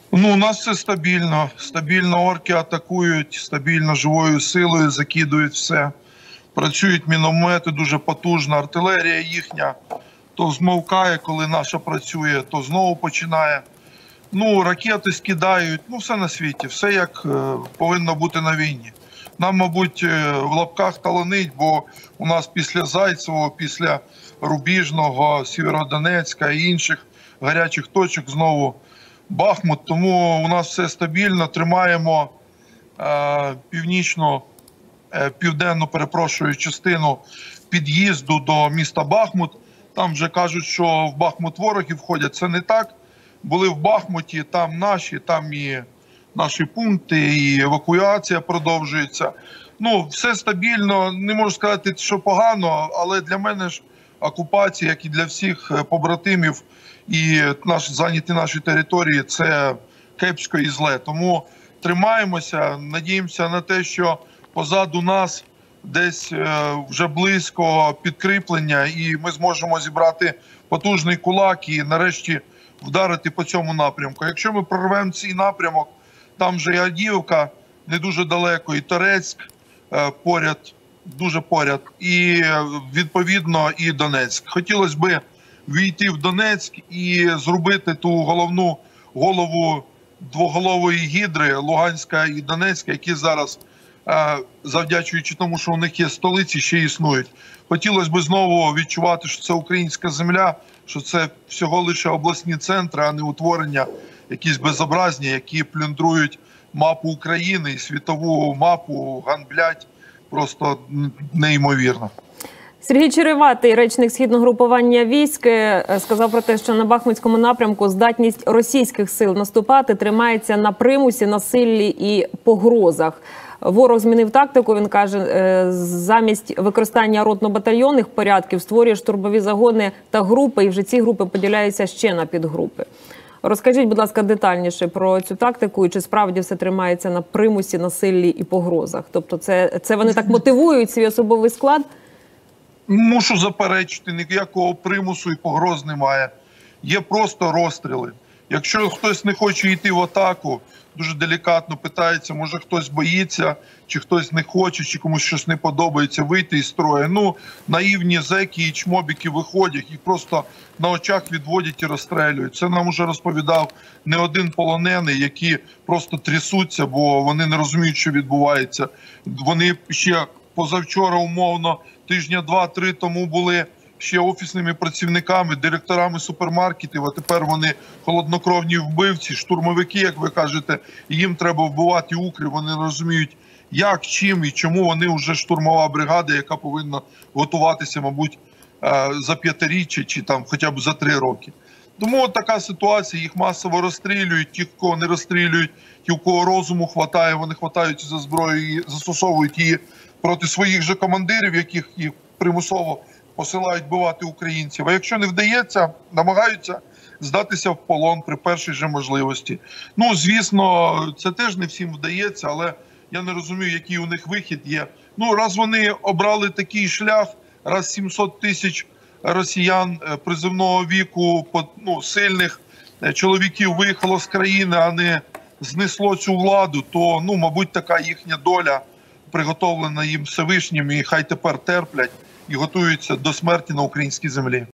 Ну, у нас все стабільно. Стабільно орки атакують, стабільно живою силою закидують все. Працюють міномети дуже потужно, артилерія їхня то змовкає, коли наша працює, то знову починає. Ну, ракети скидають, ну все на світі, все як повинно бути на війні. Нам, мабуть, в лапках таланить, бо у нас після Зайцевого, після Рубіжного, Сєвєродонецька і інших гарячих точок знову Бахмут. Тому у нас все стабільно, тримаємо південну, перепрошую, частину під'їзду до міста Бахмут. Там вже кажуть, що в Бахмут вороги входять. Це не так. Були в Бахмуті, там і наші пункти, і евакуація продовжується. Ну, все стабільно, не можу сказати, що погано, але для мене ж окупація, як і для всіх побратимів, і зайняті наші території, це кепсько і зле. Тому тримаємося, надіємося на те, що позаду нас десь вже близько підкріплення, і ми зможемо зібрати потужний кулак і нарешті вдарити по цьому напрямку. Якщо ми прорвемо цей напрямок, там вже і Авдіївка не дуже далеко, і Торецьк поряд, дуже поряд, і відповідно і Донецьк. Хотілося б війти в Донецьк і зробити ту голову двоголової гідри Луганська і Донецька, які зараз, завдячуючи тому, що у них є столиці, ще існують. Хотілося б знову відчувати, що це українська земля, що це всього лише обласні центри, а не утворення якісь безобразні, які плюндрують мапу України і світову мапу, ганблять просто неймовірно. Сергій Череватий, речник Східного групування військ, сказав про те, що на Бахмутському напрямку здатність російських сил наступати тримається на примусі, насиллі і погрозах. Ворог змінив тактику, він каже, замість використання ротно-батальйонних порядків створює штурмові загони та групи, і вже ці групи поділяються ще на підгрупи. Розкажіть, будь ласка, детальніше про цю тактику і чи справді все тримається на примусі, насиллі і погрозах? Тобто це вони так мотивують свій особовий склад? Мушу заперечити, ніякого примусу і погроз немає. Є просто розстріли. Якщо хтось не хоче йти в атаку, дуже делікатно питається, може хтось боїться, чи хтось не хоче, чи комусь щось не подобається, вийти із строю. Ну, наївні зеки і чмобіки виходять, їх просто на очах відводять і розстрелюють. Це нам уже розповідав не один полонений, які просто трясуться, бо вони не розуміють, що відбувається. Вони ще позавчора, умовно, тижня 2-3 тому були ще офісними працівниками, директорами супермаркетів, а тепер вони холоднокровні вбивці, штурмовики, як ви кажете, і їм треба вбивати укрів, вони розуміють, як, чим і чому вони вже штурмова бригада, яка повинна готуватися, мабуть, за 5-річчя чи там хоча б за 3 роки. Тому от така ситуація, їх масово розстрілюють, ті, кого не розстрілюють, ті, у кого розуму хватає, вони хватаються за зброю і застосовують її проти своїх же командирів, яких їх примусово посилають вбивати українців. А якщо не вдається, намагаються здатися в полон при першій же можливості. Ну, звісно, це теж не всім вдається, але я не розумію, який у них вихід є. Ну, раз вони обрали такий шлях, раз 700 тисяч росіян призовного віку, ну, сильних чоловіків виїхало з країни, а не знесло цю владу, то, ну, мабуть, така їхня доля приготовлена їм Всевишнім, і хай тепер терплять і готуються до смерті на українській землі.